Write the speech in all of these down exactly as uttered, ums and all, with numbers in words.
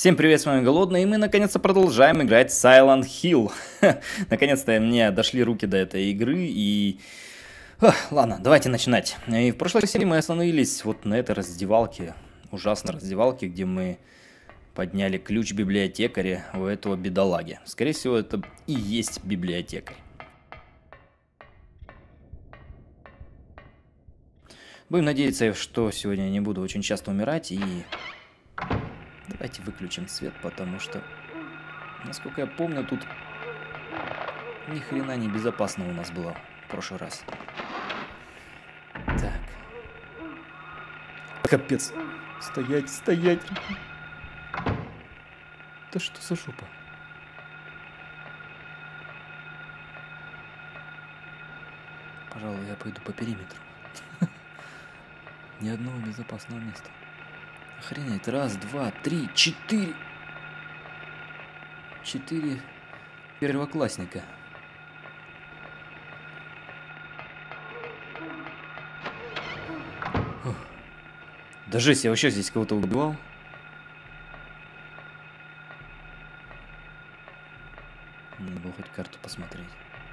Всем привет, с вами Голодный, и мы наконец-то продолжаем играть Silent Hill. Наконец-то мне дошли руки до этой игры, и... Ох, ладно, давайте начинать. И в прошлой серии мы остановились вот на этой раздевалке, ужасной раздевалке, где мы подняли ключ библиотекаря у этого бедолаги. Скорее всего, это и есть библиотекарь. Будем надеяться, что сегодня я не буду очень часто умирать, и... Давайте выключим свет, потому что, насколько я помню, тут ни хрена не безопасно у нас было в прошлый раз. Так. Капец. Стоять, стоять. Да что за жопа? Пожалуй, я пойду по периметру. Ни одного безопасного места. Охренеть, раз, два, три, четыре. Четыре первоклассника. Фух. Да жесть, я вообще здесь кого-то убивал. Надо было хоть карту посмотреть.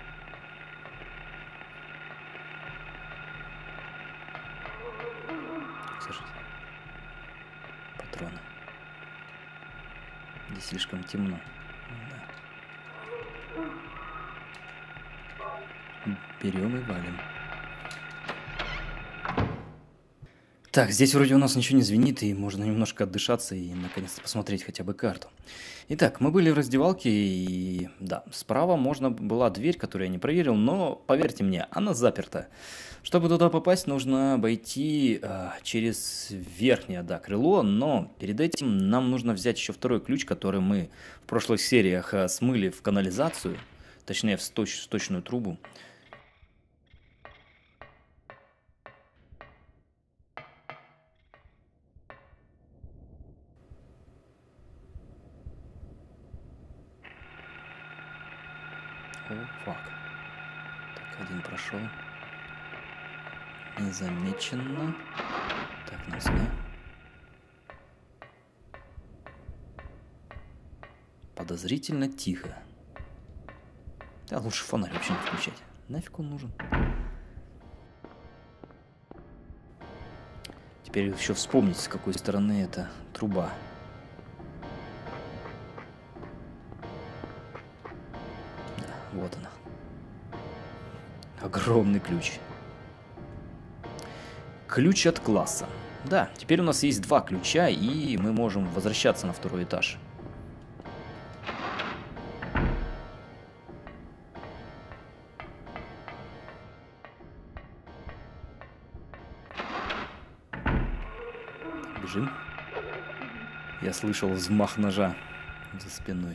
Слушайте. Патроны. Здесь слишком темно. Да. Берем и валим. Так, здесь вроде у нас ничего не звенит, и можно немножко отдышаться и наконец-то посмотреть хотя бы карту. Итак, мы были в раздевалке, и да, справа можно была дверь, которую я не проверил, но поверьте мне, она заперта. Чтобы туда попасть, нужно обойти э, через верхнее, да, крыло, но перед этим нам нужно взять еще второй ключ, который мы в прошлых сериях э, смыли в канализацию, точнее в сточ сточную трубу. О, фак. Так, один прошел. Незамеченно. Так, нас не. Подозрительно тихо. Да, лучше фонарь вообще не включать. Нафиг он нужен? Теперь еще вспомнить, с какой стороны эта труба. Да, вот она. Огромный ключ. Ключ от класса. Да, теперь у нас есть два ключа, и мы можем возвращаться на второй этаж. Бежим. Я слышал взмах ножа за спиной.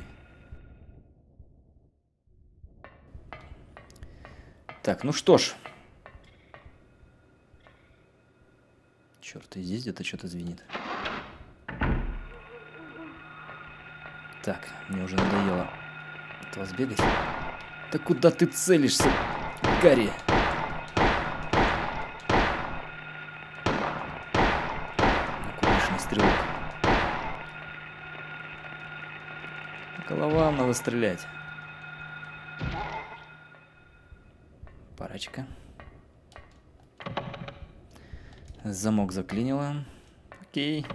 Так, ну что ж. Черт, и здесь где-то что-то звенит. Так, мне уже надоело от вас бегать. Да куда ты целишься, Гарри? Куличный стрелок. Головам надо стрелять. Парочка. Замок заклинило. Окей.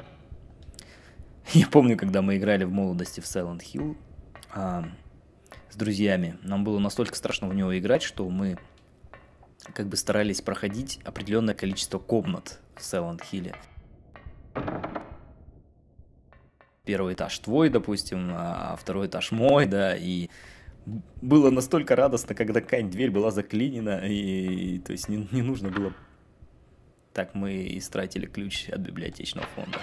Я помню, когда мы играли в молодости в Silent Hill а, с друзьями. Нам было настолько страшно в него играть, что мы как бы старались проходить определенное количество комнат в Silent Hill. Первый этаж твой, допустим, а второй этаж мой, да, и было настолько радостно, когда какая-нибудь дверь была заклинена, и, и то есть не, не нужно было... Так мы истратили ключ от библиотечного фонда.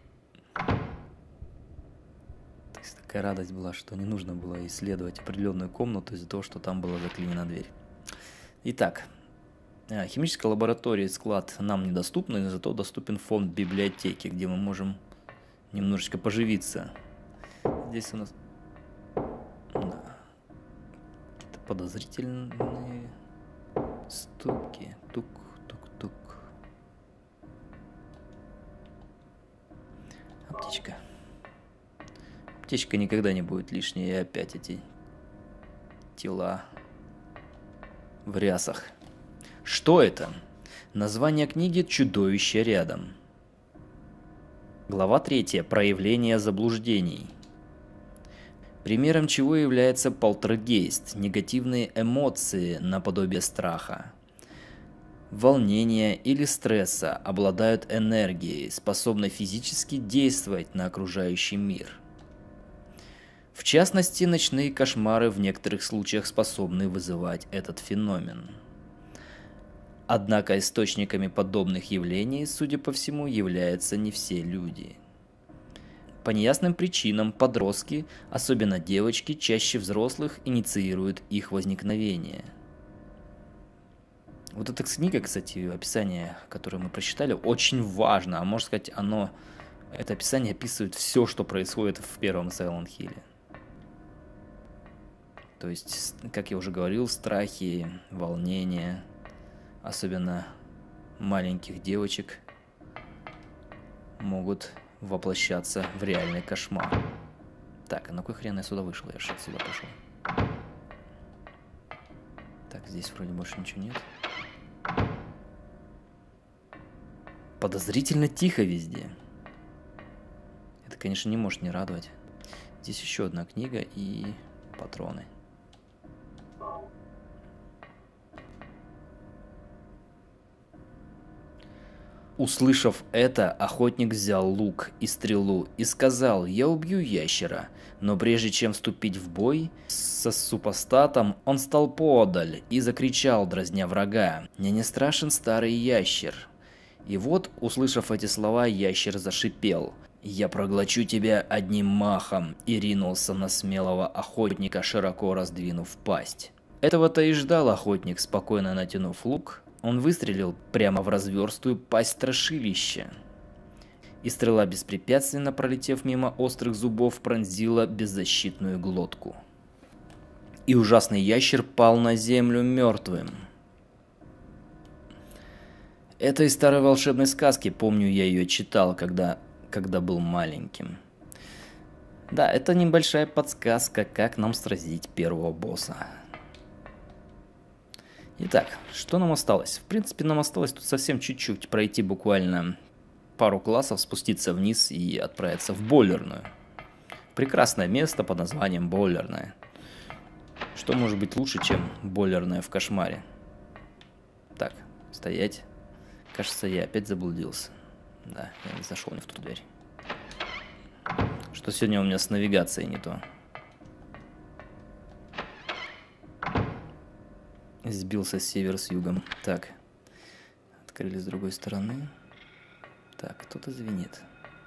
То есть такая радость была, что не нужно было исследовать определенную комнату из-за того, что там была заклинена дверь. Итак, химическая лаборатория и склад нам недоступны, зато доступен фонд библиотеки, где мы можем немножечко поживиться. Здесь у нас... Да. Какие-то подозрительные стуки. Тук. Аптечка. Аптечка никогда не будет лишней. И опять эти тела в рясах. Что это? Название книги «Чудовище рядом». Глава третья. Проявление заблуждений. Примером чего является полтергейст, негативные эмоции наподобие страха, волнения или стресса обладают энергией, способной физически действовать на окружающий мир. В частности, ночные кошмары в некоторых случаях способны вызывать этот феномен. Однако источниками подобных явлений, судя по всему, являются не все люди. По неясным причинам подростки, особенно девочки, чаще взрослых инициируют их возникновение. Вот эта книга, кстати, описание, которое мы прочитали, очень важно. А можно сказать, оно, это описание описывает все, что происходит в первом Silent Hill. То есть, как я уже говорил, страхи, волнения, особенно маленьких девочек, могут воплощаться в реальный кошмар. Так, а на кой хрен я сюда вышел? Я же отсюда пошел. Так, здесь вроде больше ничего нет. Подозрительно тихо везде. Это, конечно, не может не радовать. Здесь еще одна книга и патроны. Услышав это, охотник взял лук и стрелу и сказал: «Я убью ящера». Но прежде чем вступить в бой со супостатом, он стал поодаль и закричал, дразня врага: «Мне не страшен старый ящер». И вот, услышав эти слова, ящер зашипел: «Я проглочу тебя одним махом», и ринулся на смелого охотника, широко раздвинув пасть. Этого-то и ждал охотник, спокойно натянув лук. Он выстрелил прямо в разверстую пасть страшилища. И стрела, беспрепятственно пролетев мимо острых зубов, пронзила беззащитную глотку. И ужасный ящер пал на землю мертвым. Это из старой волшебной сказки, помню, я ее читал, когда, когда был маленьким. Да, это небольшая подсказка, как нам сразить первого босса. Итак, что нам осталось? В принципе, нам осталось тут совсем чуть-чуть пройти буквально пару классов, спуститься вниз и отправиться в бойлерную. Прекрасное место под названием бойлерная. Что может быть лучше, чем бойлерная в кошмаре? Так, стоять. Кажется, я опять заблудился. Да, я не зашел не в ту дверь. Что сегодня у меня с навигацией не то. Сбился север с югом. Так. Открыли с другой стороны. Так, кто-то звенит.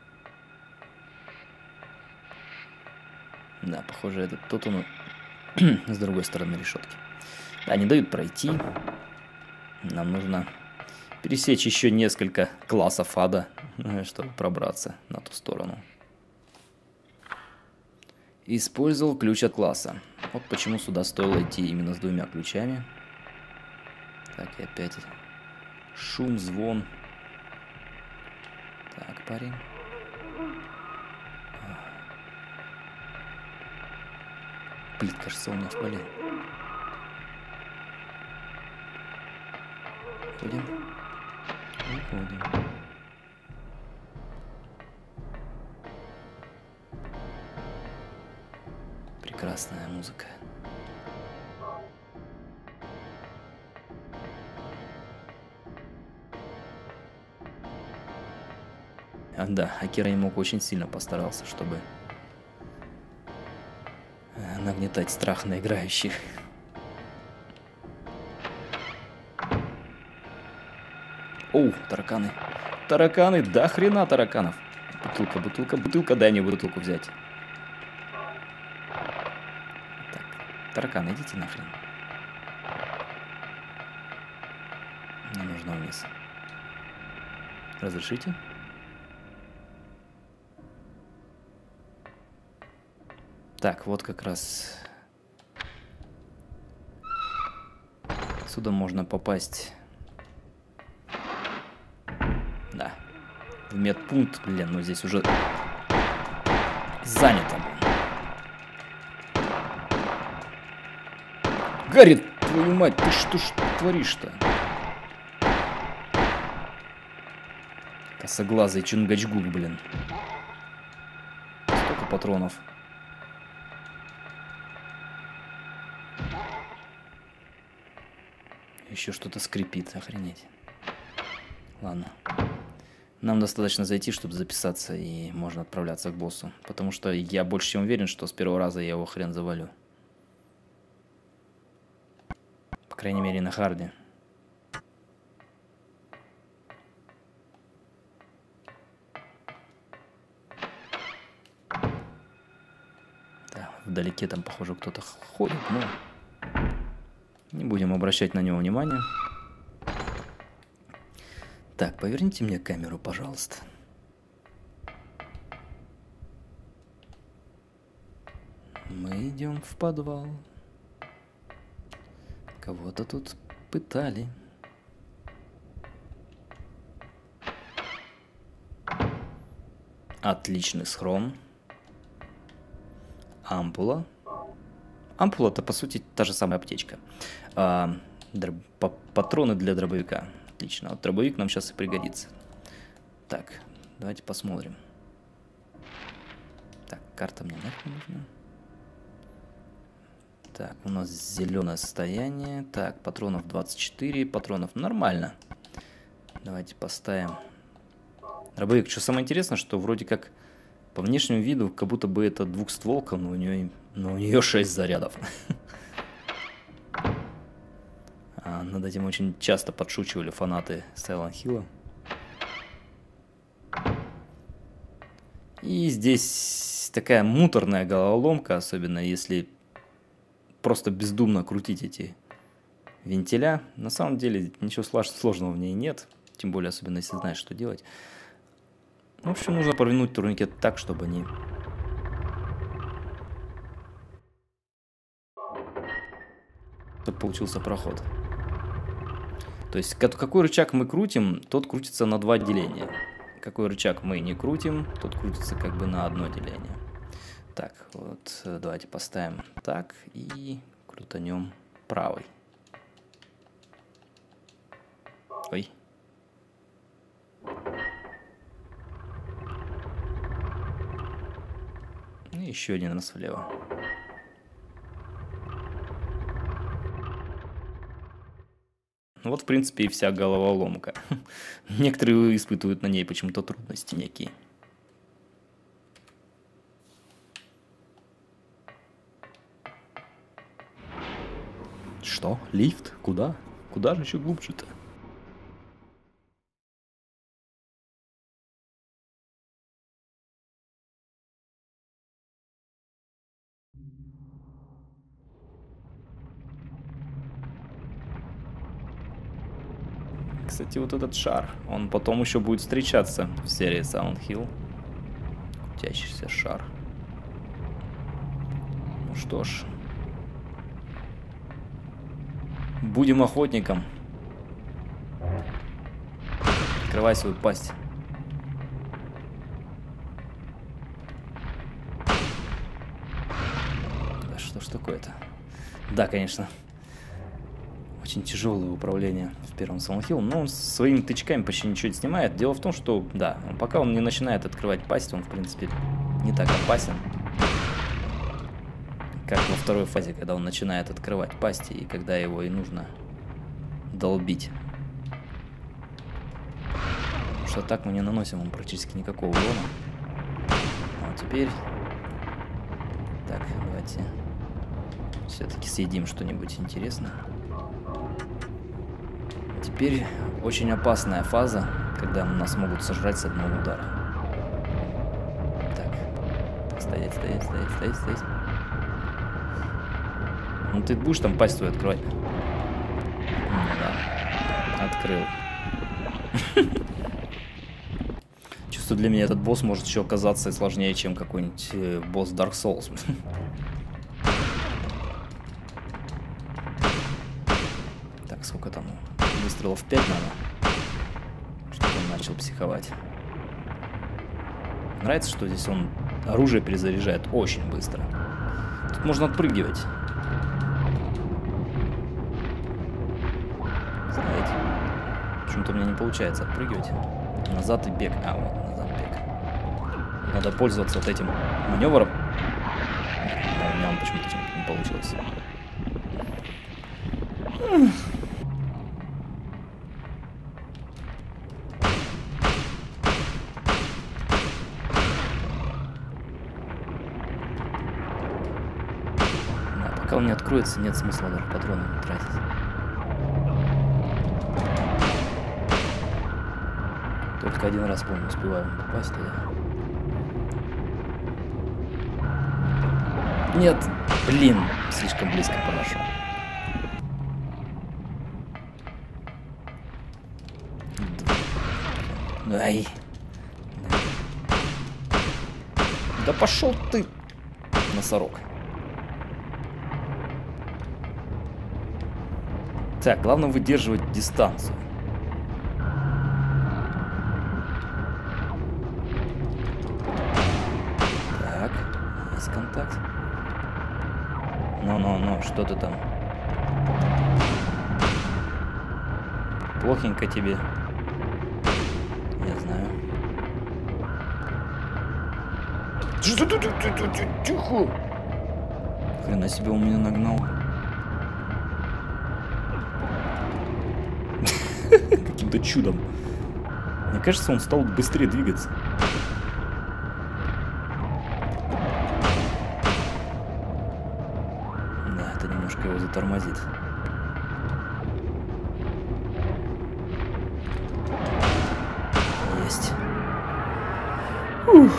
Да, похоже, это тот он с другой стороны решетки. Да, не дают пройти. Нам нужно пересечь еще несколько классов ада, чтобы пробраться на ту сторону. Использовал ключ от класса. Вот почему сюда стоило идти именно с двумя ключами. Так, и опять шум, звон. Так, парень. Блин, кажется, у меня в поле. Уходим. Уходим. Прекрасная музыка. А, да, Акира Ямаука очень сильно постарался, чтобы нагнетать страх на играющих. Оу, тараканы. Тараканы, да хрена тараканов. Бутылка, бутылка, бутылка, дай мне бутылку взять. Так, тараканы, идите нахрен. Мне нужно вниз. Разрешите? Так, вот как раз отсюда можно попасть. Да. В медпункт, блин, ну здесь уже занято. Гарри, твою мать, ты что ж творишь-то? Косоглазый Чунгачгук, блин. Столько патронов. Еще что-то скрипит, охренеть. Ладно. Нам достаточно зайти, чтобы записаться, и можно отправляться к боссу. Потому что я больше чем уверен, что с первого раза я его хрен завалю. По крайней мере, на харде. Да, вдалеке там, похоже, кто-то ходит, но... Не будем обращать на него внимания. Так, поверните мне камеру, пожалуйста. Мы идем в подвал. Кого-то тут пытали. Отличный схрон. Ампула. Ампула — это, по сути, та же самая аптечка. А, дроб... Патроны для дробовика. Отлично. Вот дробовик нам сейчас и пригодится. Так, давайте посмотрим. Так, карта мне нафиг нужна. Так, у нас зеленое состояние. Так, патронов двадцать четыре. Патронов нормально. Давайте поставим дробовик. Что самое интересное, что вроде как по внешнему виду, как будто бы это двухстволка, но у нее, но у нее шесть зарядов. А над этим очень часто подшучивали фанаты Silent Hill. И здесь такая муторная головоломка, особенно если просто бездумно крутить эти вентиля. На самом деле ничего сложного в ней нет, тем более особенно если знаешь, что делать. В общем, нужно повернуть турникет так, чтобы они... чтобы получился проход. То есть, какой рычаг мы крутим, тот крутится на два деления. Какой рычаг мы не крутим, тот крутится как бы на одно деление. Так, вот, давайте поставим так и крутанем правой. Ой. И еще один раз влево. Вот, в принципе, и вся головоломка. Некоторые испытывают на ней почему-то трудности некие. Что? Лифт? Куда? Куда же еще глубже-то? Кстати, вот этот шар, он потом еще будет встречаться в серии Silent Hill. Крутящийся шар. Ну что ж. Будем охотником. Открывай свою пасть. Да что ж такое-то? Да, конечно. Очень тяжелое управление в первом Silent Hill, но он своими тычками почти ничего не снимает. Дело в том, что, да, пока он не начинает открывать пасть, он, в принципе, не так опасен, как во второй фазе, когда он начинает открывать пасти, и когда его и нужно долбить. Потому что так мы не наносим ему практически никакого урона. А теперь... Так, давайте все-таки съедим что-нибудь интересное. Теперь очень опасная фаза, когда нас могут сожрать с одного удара. Так, стоять, стоять, стоять, стоять, стоять. Ну ты будешь там пасть свою открывать? Ну да, открыл. Чувствую, для меня этот босс может еще оказаться сложнее, чем какой-нибудь босс Dark Souls. Так, сколько там? Выстрелов пять надо, чтобы он начал психовать. Нравится, что здесь он оружие перезаряжает очень быстро. Тут можно отпрыгивать. Почему-то у меня не получается отпрыгивать. Назад и бег. А, вот, назад бег. Надо пользоваться вот этим маневром. Но у меня он почему-то не получился. Да, пока он не откроется, нет смысла даже патроны не тратить. Только один раз, помню, успеваю попасть туда. Нет, блин, слишком близко подошел. Ай. Да пошел ты, носорог. Так, главное выдерживать дистанцию. Так, есть контакт. Ну-ну-ну, что ты там? Плохенько тебе. Я знаю. Тихо! Хрена себе он меня нагнал. Каким-то чудом. Мне кажется, он стал быстрее двигаться. Да, это немножко его затормозит. Есть. Ух.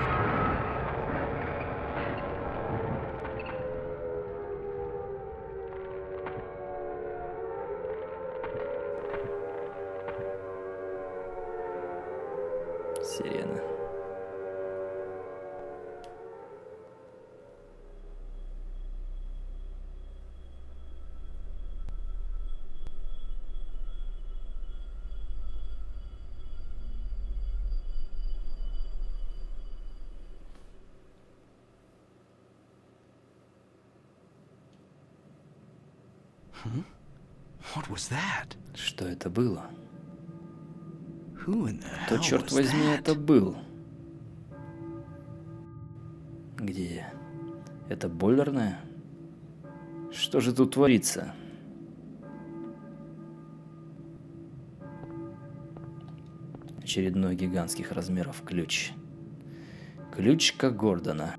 Сирена. What was that? Что это было? Who in the Кто, hell черт was возьми, that? это был? Где? Это бойлерная? Что же тут творится? Очередной гигантских размеров ключ. Ключка Гордона.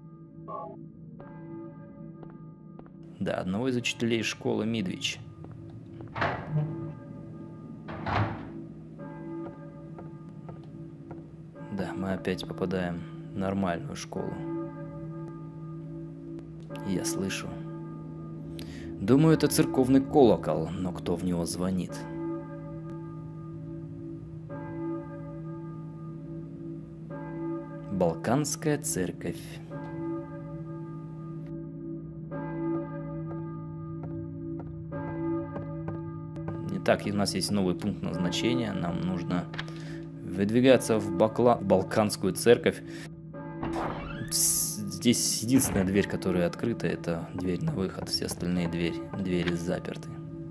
Да, одного из учителей школы Мидвич. Да, мы опять попадаем в нормальную школу. Я слышу. Думаю, это церковный колокол, но кто в него звонит? Балканская церковь. Итак, у нас есть новый пункт назначения. Нам нужно выдвигаться в, Бакла... в Балканскую церковь. Здесь единственная дверь, которая открыта, это дверь на выход. Все остальные двери, двери заперты.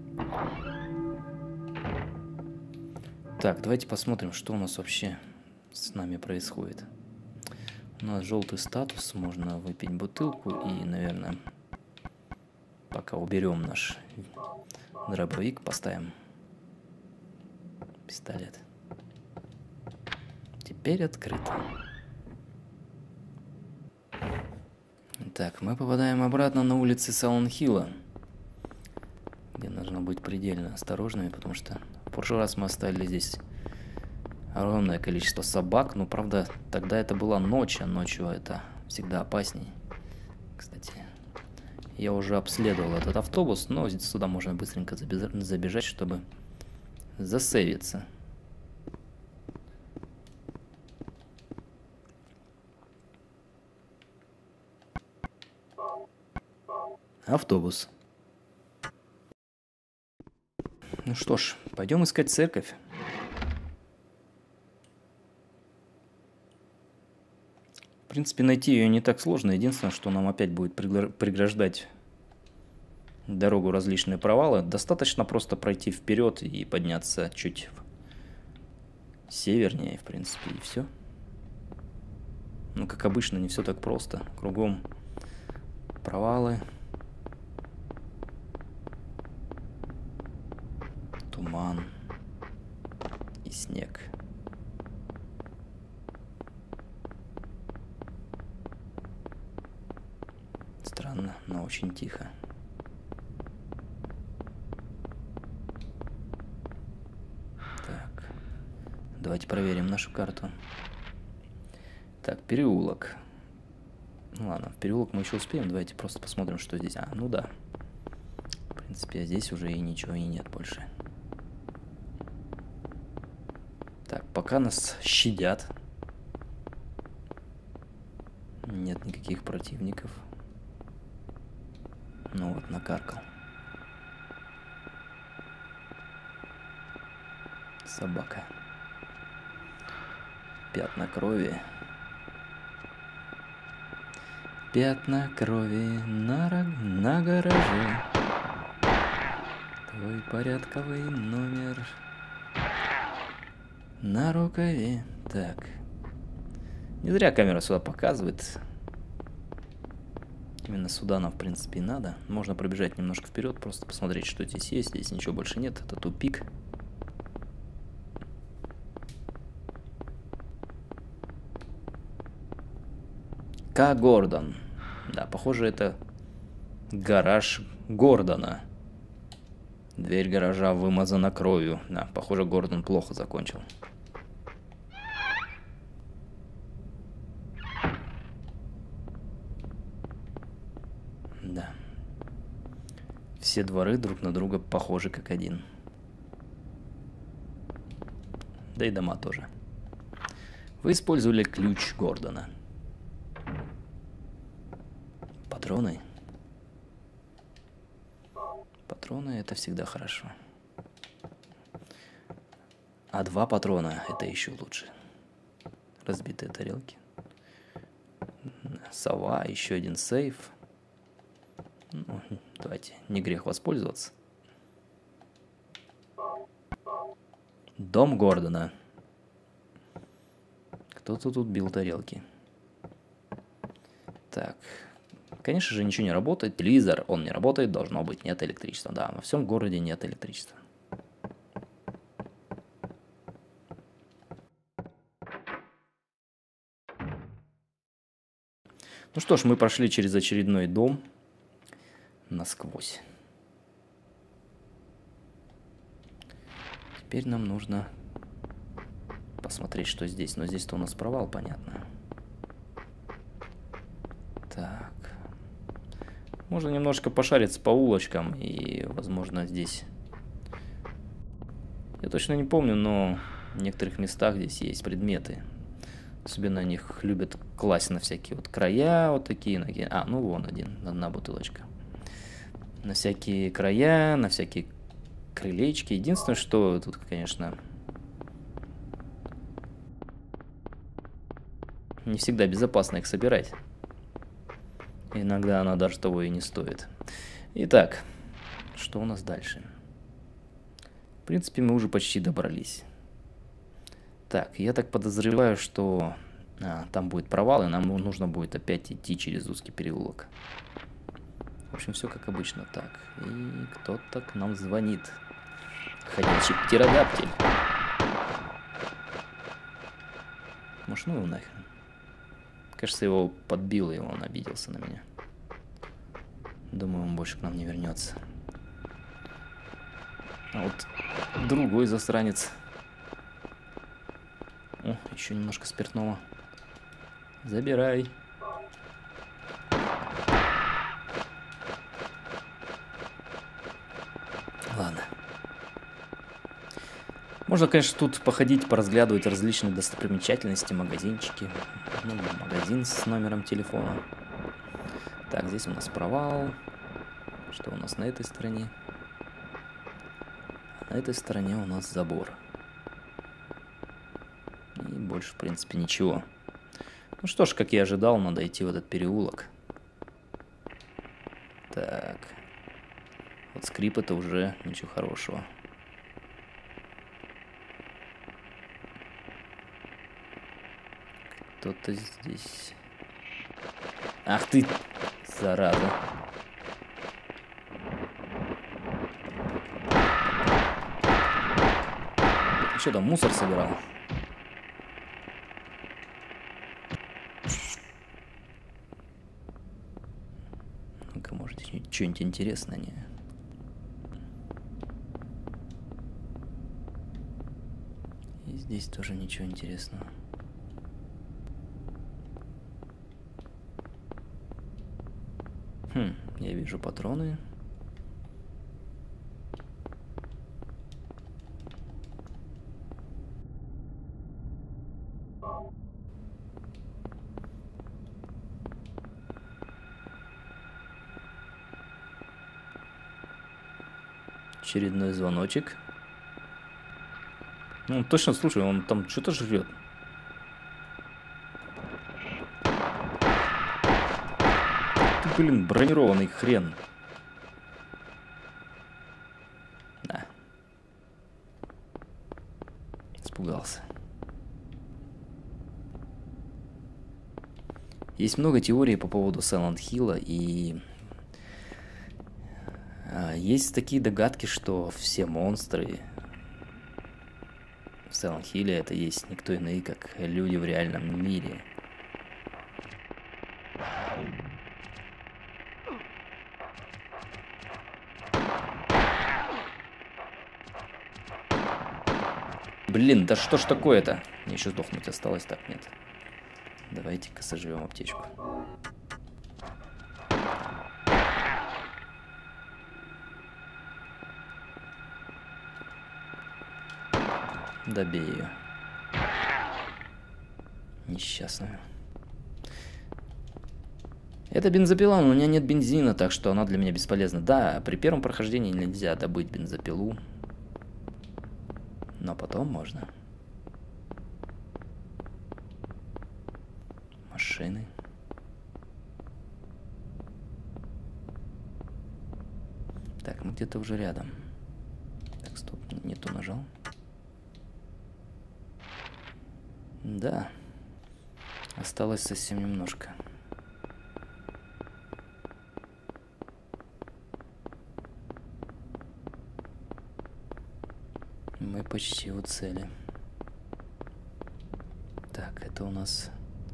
Так, давайте посмотрим, что у нас вообще с нами происходит. У нас желтый статус, можно выпить бутылку и, наверное, пока уберем наш дробовик, поставим пистолет. Теперь открыто. Так, мы попадаем обратно на улицы Саунхилла, где нужно быть предельно осторожными, потому что в прошлый раз мы оставили здесь огромное количество собак, но, правда, тогда это была ночь, а ночью это всегда опасней. Кстати, я уже обследовал этот автобус, но сюда можно быстренько забежать, чтобы засейвиться. Автобус. Ну что ж, пойдем искать церковь. В принципе, найти ее не так сложно. Единственное, что нам опять будет преграждать дорогу различные провалы. Достаточно просто пройти вперед и подняться чуть севернее, в принципе, и все. Ну, как обычно, не все так просто. Кругом провалы. Туман. И снег. Странно, но очень тихо. Так. Давайте проверим нашу карту. Так, переулок. Ну ладно, в переулок мы еще успеем. Давайте просто посмотрим, что здесь. А, ну да. В принципе, здесь уже и ничего и нет больше. Так, пока нас щадят. Нет никаких противников. Ну вот, накаркал. Собака. Пятна крови. Пятна крови на, на гараже. Твой порядковый номер на рукаве. Так. Не зря камера сюда показывает. Именно сюда нам, в принципе, и надо. Можно пробежать немножко вперед, просто посмотреть, что здесь есть. Здесь ничего больше нет. Это тупик. К. Гордон. Да, похоже, это гараж Гордона. Дверь гаража вымазана кровью. Да, похоже, Гордон плохо закончил. Да. Все дворы друг на друга похожи как один. Да и дома тоже. Вы использовали ключ Гордона. Патроны. Патроны — это всегда хорошо. А два патрона — это еще лучше. Разбитые тарелки. Сова, еще один сейф. Ну, давайте, не грех воспользоваться. Дом Гордона. Кто-то тут бил тарелки. Так. Конечно же, ничего не работает. Телевизор, он не работает, должно быть, нет электричества. Да, во всем городе нет электричества. Ну что ж, мы прошли через очередной дом насквозь. Теперь нам нужно посмотреть, что здесь. Но здесь-то у нас провал, понятно. Так. Можно немножко пошариться по улочкам, и, возможно, здесь... Я точно не помню, но в некоторых местах здесь есть предметы. Особенно они их любят класть на всякие вот края, вот такие. А, ну вон один, одна бутылочка. На всякие края, на всякие крылечки. Единственное, что тут, конечно, не всегда безопасно их собирать. Иногда она даже того и не стоит. Итак, что у нас дальше? В принципе, мы уже почти добрались. Так, я так подозреваю, что а, там будет провал, и нам нужно будет опять идти через узкий переулок. В общем, все как обычно. Так, и кто-то к нам звонит. Ходячий птеродактиль. Может, ну его нахрен. Кажется, его подбило, и он обиделся на меня. Думаю, он больше к нам не вернется. А вот другой засранец. О, еще немножко спиртного. Забирай. Ладно. Можно, конечно, тут походить, поразглядывать различные достопримечательности, магазинчики. Ну, магазин с номером телефона. Так, здесь у нас провал. Что у нас на этой стороне? На этой стороне у нас забор. И больше, в принципе, ничего. Ну что ж, как я ожидал, надо идти в этот переулок. Так. Вот скрип — это уже ничего хорошего. Кто-то здесь. Ах ты, зараза. Ты что там, мусор собирал? Ну-ка, может, что-нибудь интересное, не? И здесь тоже ничего интересного. Хм, я вижу патроны. Очередной звоночек. Ну, точно, слушай, он там что-то жрет. Ты, блин, бронированный хрен. Да. Испугался. Есть много теорий по поводу Silent Hill'а, и а, есть такие догадки, что все монстры в Silent Hill'е это есть никто иные, как люди в реальном мире. Блин, да что ж такое-то? Мне еще сдохнуть осталось, так, нет. Давайте-ка сожрем аптечку. Добей ее. Несчастную. Это бензопила, но у меня нет бензина, так что она для меня бесполезна. Да, при первом прохождении нельзя добыть бензопилу. Но потом можно. Машины. Так, мы где-то уже рядом. Так, стоп, не то нажал. Да. Осталось совсем немножко. Мы почти у цели. Так, это у нас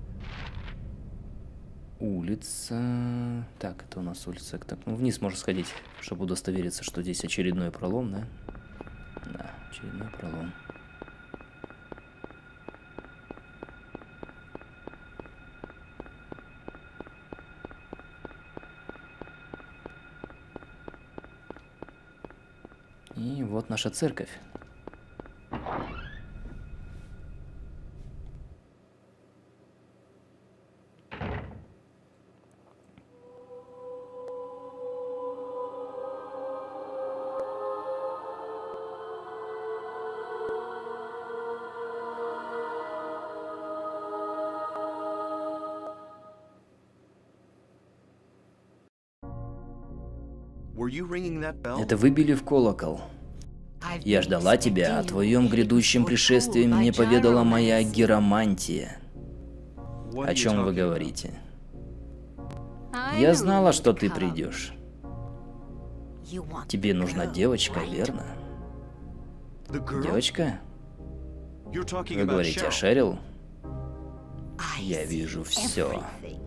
улица. Так, это у нас улица. Так, ну вниз можно сходить, чтобы удостовериться, что здесь очередной пролом, да? Да, очередной пролом. И вот наша церковь. Это вы били в колокол. Я ждала тебя, о твоем грядущем пришествии мне поведала моя гиромантия. О чем вы говорите? Я знала, что ты придешь. Тебе нужна девочка, верно? Девочка? Вы говорите о Шерил? Я вижу все.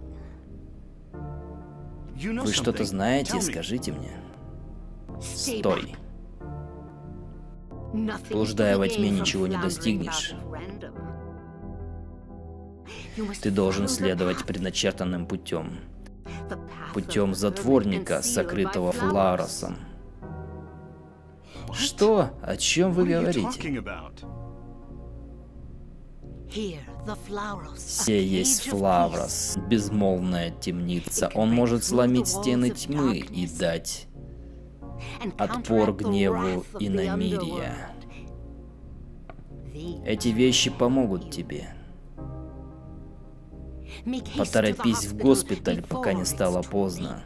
Вы что-то знаете? Скажите мне. Стой. Блуждая во тьме, ничего не достигнешь. Ты должен следовать предначертанным путем. Путем затворника, сокрытого Флауросом. Что? О чем вы говорите? Се есть Флаурос, безмолвная темница. Он может сломить стены тьмы и дать отпор гневу иномирия. Эти вещи помогут тебе. Поторопись в госпиталь, пока не стало поздно.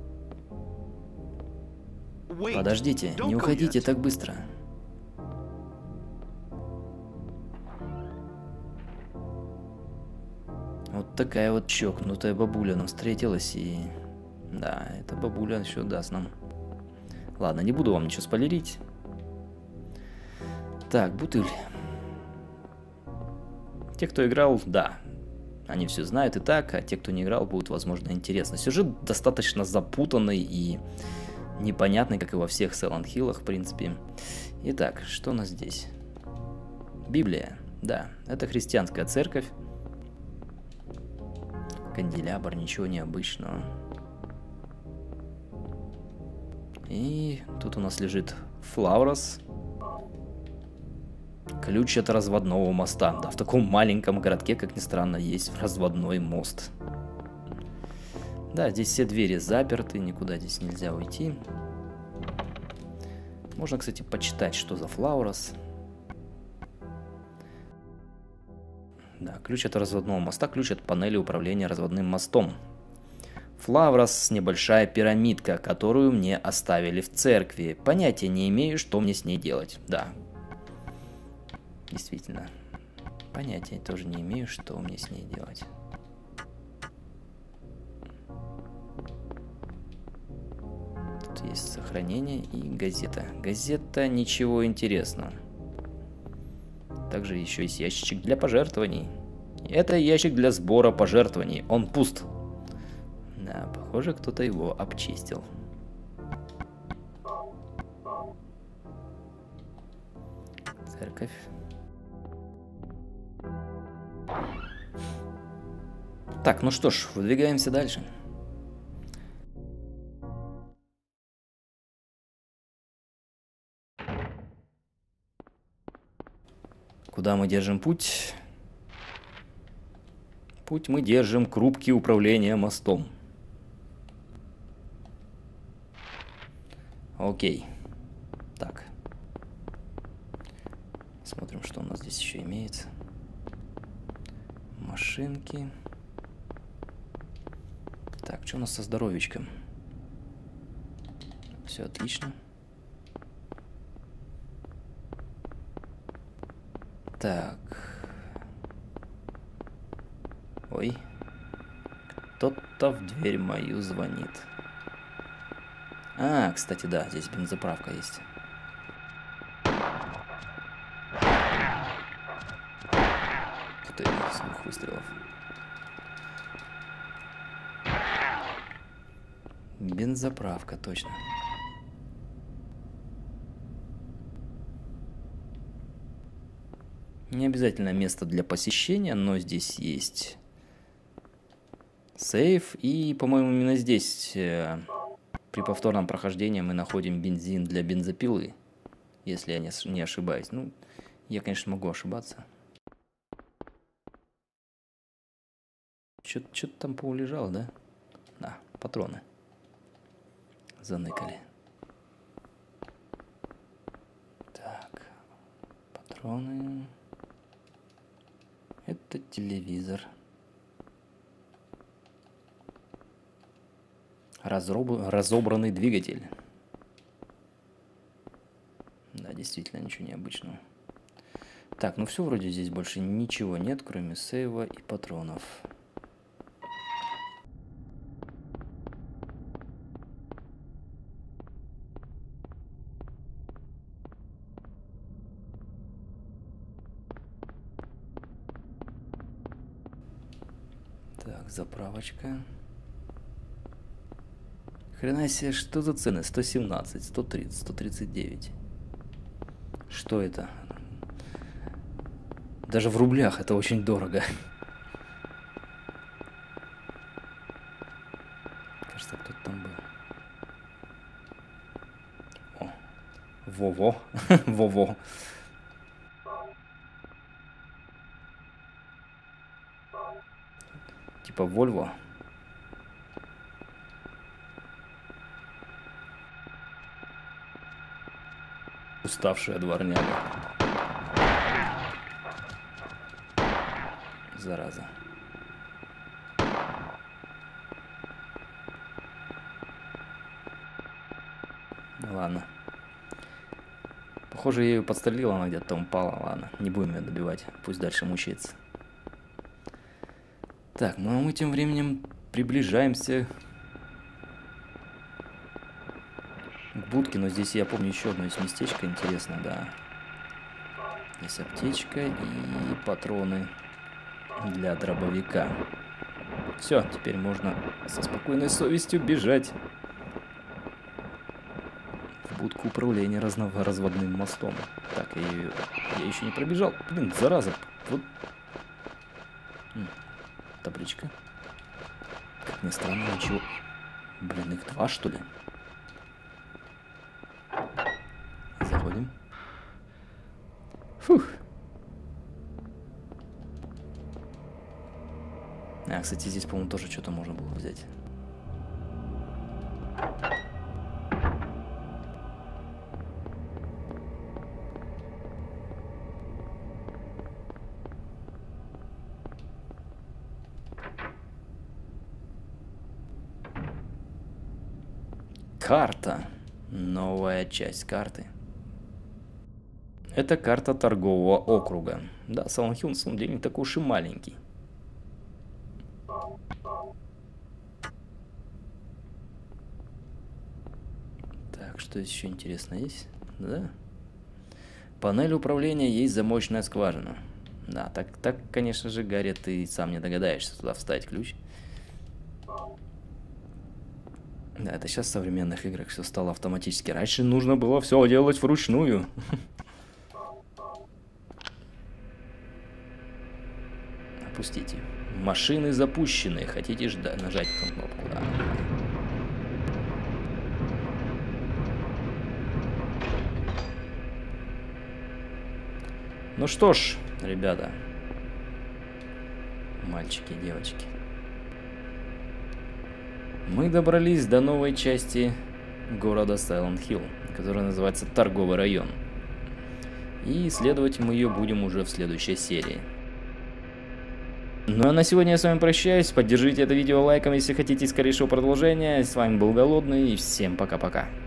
Подождите, не уходите так быстро. такая вот чокнутая бабуля нам встретилась, и... Да, эта бабуля еще даст нам. Ладно, не буду вам ничего спойлерить. Так, бутыль. Те, кто играл, да, они все знают и так, а те, кто не играл, будет, возможно, интересно. Сюжет достаточно запутанный и непонятный, как и во всех Silent Hill'ах, в принципе. Итак, что у нас здесь? Библия. Да, это христианская церковь. Канделябр, ничего необычного. И тут у нас лежит Флаурос. Ключ от разводного моста. Да, в таком маленьком городке, как ни странно, есть разводной мост. Да, здесь все двери заперты, никуда здесь нельзя уйти. Можно, кстати, почитать, что за Флаурос. Да, ключ от разводного моста, ключ от панели управления разводным мостом. Флаурос — небольшая пирамидка, которую мне оставили в церкви. Понятия не имею, что мне с ней делать. Да, действительно. Понятия тоже не имею, что мне с ней делать. Тут есть сохранение и газета. Газета — ничего интересного. Также еще есть ящичек для пожертвований. Это ящик для сбора пожертвований. Он пуст. Да, похоже, кто-то его обчистил. Церковь. Так, ну что ж, выдвигаемся дальше. Куда мы держим путь? Путь мы держим к рубке управления мостом. Окей. Так. Смотрим, что у нас здесь еще имеется. Машинки. Так, что у нас со здоровичком? Все отлично. Так. Ой. Кто-то в дверь мою звонит. А, кстати, да, здесь бензоправка есть. Ух ты, с двух выстрелов. Бензоправка, точно. Не обязательно место для посещения, но здесь есть сейф. И, по-моему, именно здесь э, при повторном прохождении мы находим бензин для бензопилы. Если я не, не ошибаюсь. Ну, я, конечно, могу ошибаться. Что-то там поулежало, да? Да, патроны. Заныкали. Так, патроны. Это телевизор. Разроб... Разобранный двигатель. Да, действительно, ничего необычного. Так, ну все, вроде здесь больше ничего нет, кроме сейва и патронов. Так, заправочка. Хрена себе, что за цены? сто семнадцать, сто тридцать, сто тридцать девять. Что это? Даже в рублях это очень дорого. Кажется, кто-то там был. О, во-во. Во-во. Типа Volvo. Уставшая дворняга. Зараза. Ладно. Похоже, я ее подстрелила, она где-то там упала. Ладно, не будем ее добивать. Пусть дальше мучается. Так, ну а мы тем временем приближаемся к будке, но здесь я помню еще одно есть местечко интересное, да. Здесь аптечка и патроны для дробовика. Все, теперь можно со спокойной совестью бежать в будку управления разводным мостом. Так, я, ее... я еще не пробежал. Блин, зараза. Вот. М, табличка. Как ни странно, ничего. Блин, их два, что ли? Заходим. Фух. А, кстати, здесь, по-моему, тоже что-то можно было взять. Карта. Новая часть карты. Это карта торгового округа. Да, Silent Hill на самом деле не такой уж и маленький. Так, что еще интересно есть? Да. Панель управления есть замочная скважина. Да, так, так, конечно же, Гарри, ты сам не догадаешься туда вставить ключ. Да, это сейчас в современных играх все стало автоматически. Раньше нужно было все делать вручную. Опустите. Машины запущены. Хотите ждать? Нажать эту кнопку. Да. Ну что ж, ребята. Мальчики, девочки. Мы добрались до новой части города Silent Hill, которая называется Торговый район. И исследовать мы ее будем уже в следующей серии. Ну а на сегодня я с вами прощаюсь. Поддержите это видео лайком, если хотите скорейшего продолжения. С вами был Голодный, и всем пока-пока.